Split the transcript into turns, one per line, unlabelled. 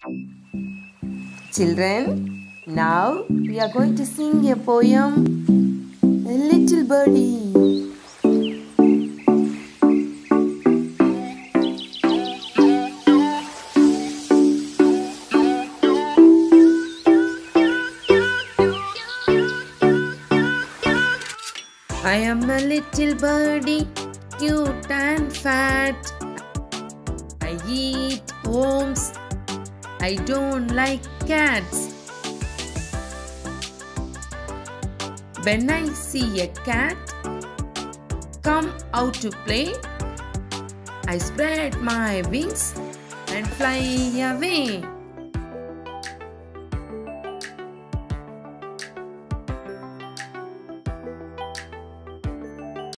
Children, now we are going to sing a poem, A Little Birdie. I am a little birdie, cute and fat. I eat worms. I don't like cats. When I see a cat come out to play, I spread my wings and fly away.